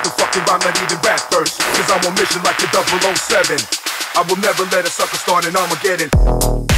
to fucking rhyme, not even rap first. Cause I'm on mission like the 007. I will never let a sucker start an Armageddon.